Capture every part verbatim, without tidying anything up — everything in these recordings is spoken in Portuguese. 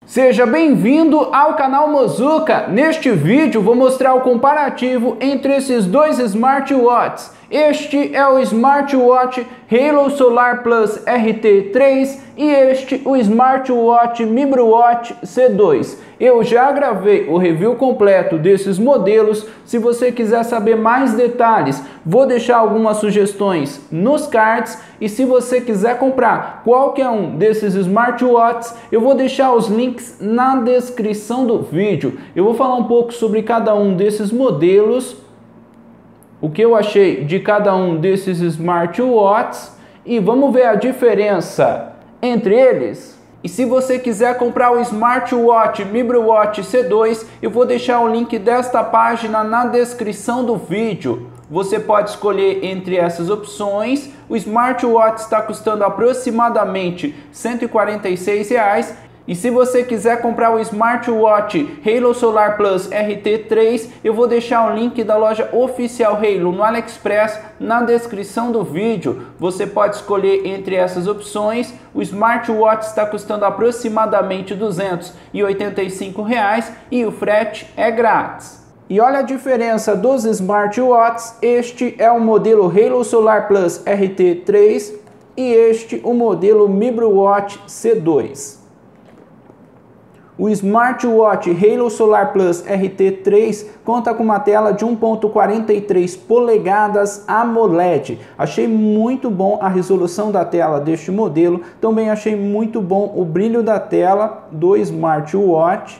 Seja bem-vindo ao canal Mozuka. Neste vídeo vou mostrar o comparativo entre esses dois smartwatches. Este é o smartwatch Halo Solar Plus R T três e este o smartwatch MibraWatch C dois. Eu já gravei o review completo desses modelos. Se você quiser saber mais detalhes, vou deixar algumas sugestões nos cards. E se você quiser comprar qualquer um desses smartwatches, eu vou deixar os links na descrição do vídeo. Eu vou falar um pouco sobre cada um desses modelos, o que eu achei de cada um desses smartwatches e vamos ver a diferença entre eles. E se você quiser comprar o smartwatch MibraWatch C dois, eu vou deixar o link desta página na descrição do vídeo. Você pode escolher entre essas opções. O smartwatch está custando aproximadamente cento e quarenta e seis reais. E se você quiser comprar o smartwatch Halo Solar Plus R T três, eu vou deixar o link da loja oficial Halo no AliExpress na descrição do vídeo. Você pode escolher entre essas opções. O smartwatch está custando aproximadamente duzentos e oitenta e cinco reais e o frete é grátis. E olha a diferença dos smartwatches. Este é o modelo Halo Solar Plus R T três e este o modelo MibraWatch C dois. O smartwatch Halo Solar Plus R T três conta com uma tela de um ponto quarenta e três polegadas AMOLED. Achei muito bom a resolução da tela deste modelo. Também achei muito bom o brilho da tela do smartwatch.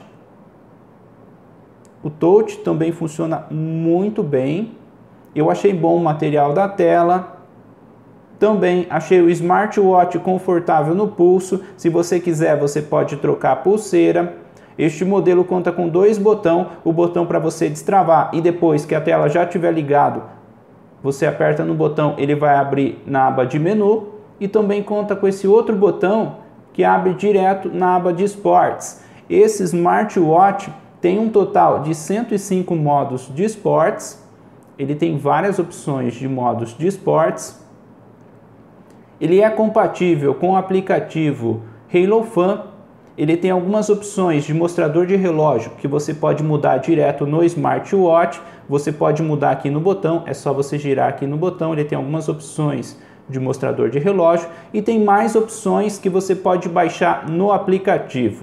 O touch também funciona muito bem. Eu achei bom o material da tela. Também achei o smartwatch confortável no pulso. Se você quiser, você pode trocar a pulseira. Este modelo conta com dois botões. O botão para você destravar e depois que a tela já estiver ligado, você aperta no botão, ele vai abrir na aba de menu. E também conta com esse outro botão que abre direto na aba de esportes. Esse smartwatch tem um total de cento e cinco modos de esportes. Ele tem várias opções de modos de esportes. Ele é compatível com o aplicativo Halo Fan. Ele tem algumas opções de mostrador de relógio que você pode mudar direto no smartwatch. Você pode mudar aqui no botão, é só você girar aqui no botão. Ele tem algumas opções de mostrador de relógio e tem mais opções que você pode baixar no aplicativo.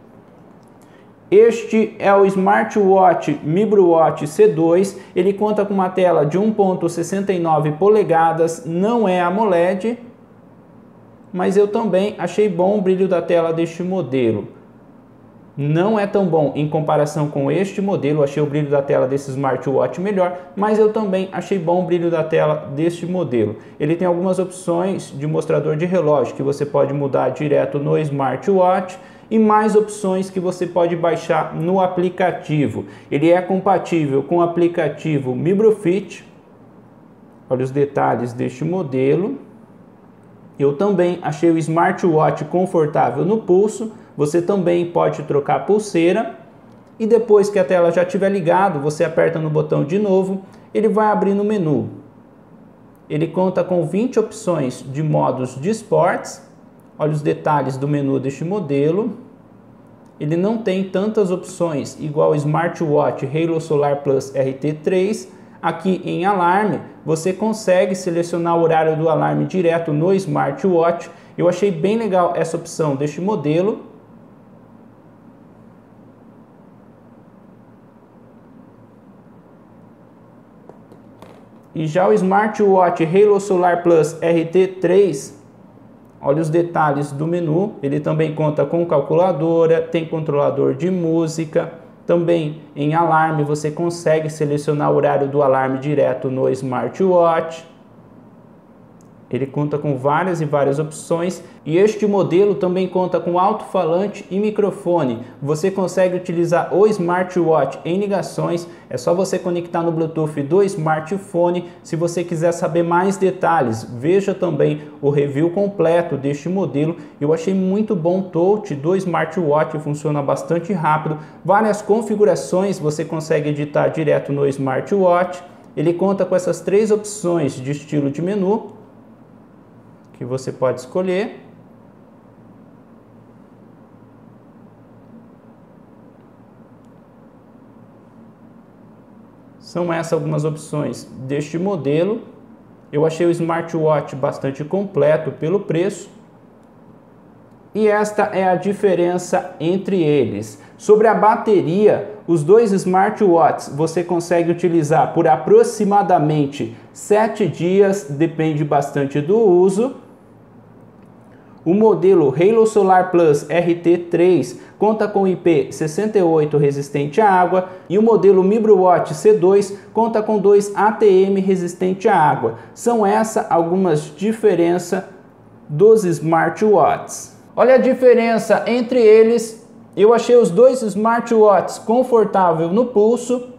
Este é o smartwatch MibraWatch C dois. Ele conta com uma tela de um ponto sessenta e nove polegadas, não é AMOLED. Mas eu também achei bom o brilho da tela deste modelo. Não é tão bom em comparação com este modelo, achei o brilho da tela desse smartwatch melhor, mas eu também achei bom o brilho da tela deste modelo. Ele tem algumas opções de mostrador de relógio que você pode mudar direto no smartwatch e mais opções que você pode baixar no aplicativo. Ele é compatível com o aplicativo MibraFit. Olha os detalhes deste modelo. Eu também achei o smartwatch confortável no pulso. Você também pode trocar a pulseira. E depois que a tela já estiver ligada, você aperta no botão de novo, ele vai abrir no menu. Ele conta com vinte opções de modos de esportes. Olha os detalhes do menu deste modelo. Ele não tem tantas opções igual o smartwatch Halo Solar Plus R T três. Aqui em alarme, você consegue selecionar o horário do alarme direto no smartwatch. Eu achei bem legal essa opção deste modelo. E já o smartwatch Halo Solar Plus R T três, olha os detalhes do menu. Ele também conta com calculadora, tem controlador de música. Também em alarme você consegue selecionar o horário do alarme direto no smartwatch. Ele conta com várias e várias opções e este modelo também conta com alto-falante e microfone. Você consegue utilizar o smartwatch em ligações, é só você conectar no Bluetooth do smartphone. Se você quiser saber mais detalhes, veja também o review completo deste modelo. Eu achei muito bom o touch do smartwatch, funciona bastante rápido. Várias configurações você consegue editar direto no smartwatch. Ele conta com essas três opções de estilo de menu que você pode escolher. São essas algumas opções deste modelo. Eu achei o smartwatch bastante completo pelo preço. E esta é a diferença entre eles. Sobre a bateria, os dois smartwatches você consegue utilizar por aproximadamente sete dias, depende bastante do uso. O modelo Halo Solar Plus R T três conta com I P sessenta e oito resistente à água e o modelo MiBruWatch C dois conta com dois A T M resistente à água. São essas algumas diferenças dos smartwatches. Olha a diferença entre eles. Eu achei os dois smartwatches confortáveis no pulso.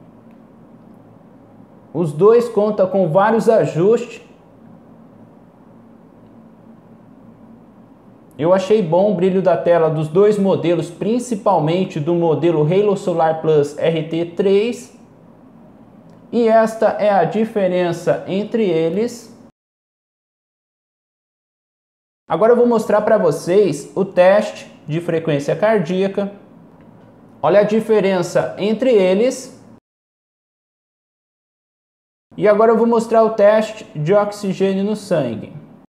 Os dois contam com vários ajustes. Eu achei bom o brilho da tela dos dois modelos, principalmente do modelo Halo Solar Plus R T três. E esta é a diferença entre eles. Agora eu vou mostrar para vocês o teste de frequência cardíaca. Olha a diferença entre eles. E agora eu vou mostrar o teste de oxigênio no sangue.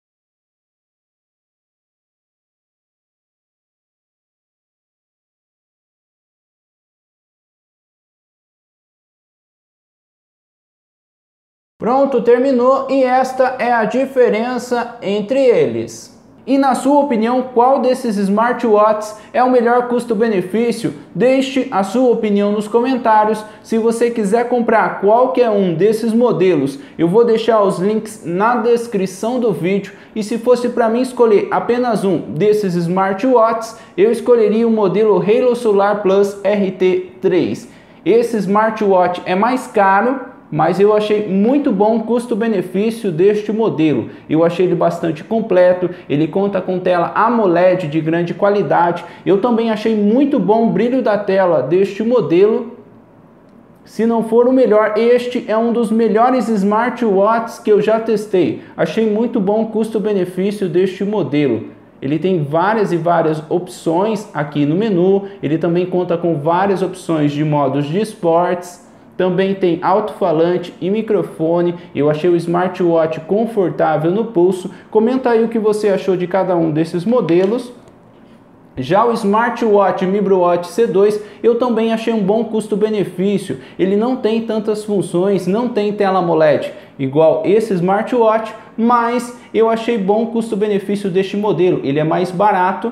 Pronto, terminou, e esta é a diferença entre eles. E na sua opinião, qual desses smartwatches é o melhor custo-benefício? Deixe a sua opinião nos comentários. Se você quiser comprar qualquer um desses modelos, eu vou deixar os links na descrição do vídeo. E se fosse para mim escolher apenas um desses smartwatches, eu escolheria o modelo Halo Solar Plus R T três. Esse smartwatch é mais caro, mas eu achei muito bom o custo-benefício deste modelo. Eu achei ele bastante completo, ele conta com tela AMOLED de grande qualidade. Eu também achei muito bom o brilho da tela deste modelo. Se não for o melhor, este é um dos melhores smartwatches que eu já testei. Achei muito bom o custo-benefício deste modelo. Ele tem várias e várias opções aqui no menu. Ele também conta com várias opções de modos de esportes. Também tem alto-falante e microfone. Eu achei o smartwatch confortável no pulso. Comenta aí o que você achou de cada um desses modelos. Já o smartwatch MiBruWatch C dois, eu também achei um bom custo-benefício. Ele não tem tantas funções, não tem tela AMOLED igual esse smartwatch, mas eu achei bom o custo-benefício deste modelo. Ele é mais barato.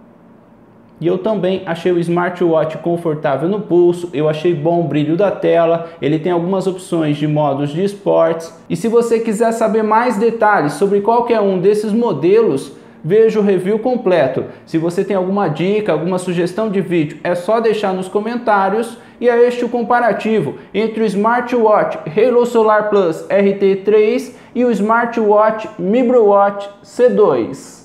E eu também achei o smartwatch confortável no pulso, eu achei bom o brilho da tela, ele tem algumas opções de modos de esportes. E se você quiser saber mais detalhes sobre qualquer um desses modelos, veja o review completo. Se você tem alguma dica, alguma sugestão de vídeo, é só deixar nos comentários. E é este o comparativo entre o smartwatch Halo Solar Plus R T três e o smartwatch MiBruWatch C dois.